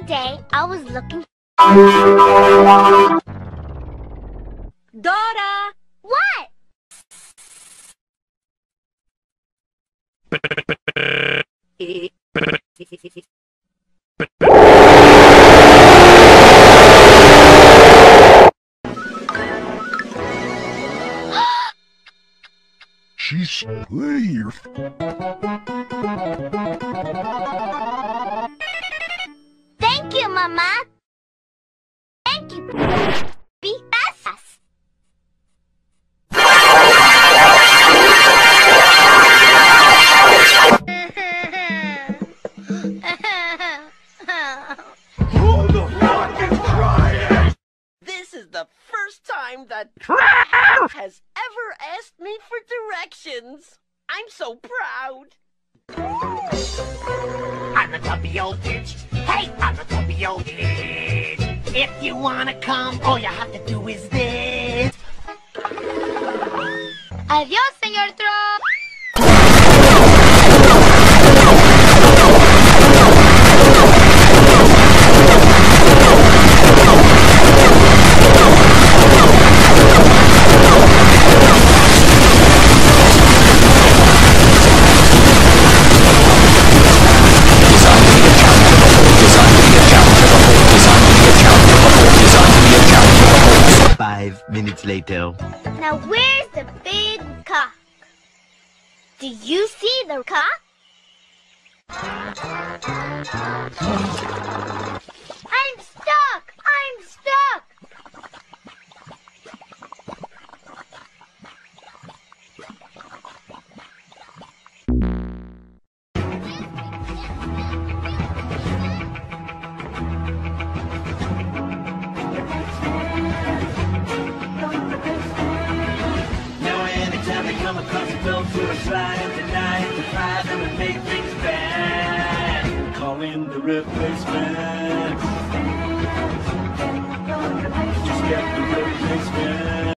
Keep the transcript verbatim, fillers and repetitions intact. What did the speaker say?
One day, I was looking... Dora! What? She's here. Thank you, Mama. Thank you. Be us. Who the fuck is crying? This is the first time that has ever asked me for directions. I'm so proud. I'm the tubby old bitch. Hey, I'm the tubby old bitch. If you wanna come, all you have to do is this. Adiós, señor Trump. Five minutes later. Now where's the big cock? Do you see the cock? I'm stuck! I'm stuck! Come across the road for a slide and deny it to five and we make things bad. Call in the replacement. Just get the replacement.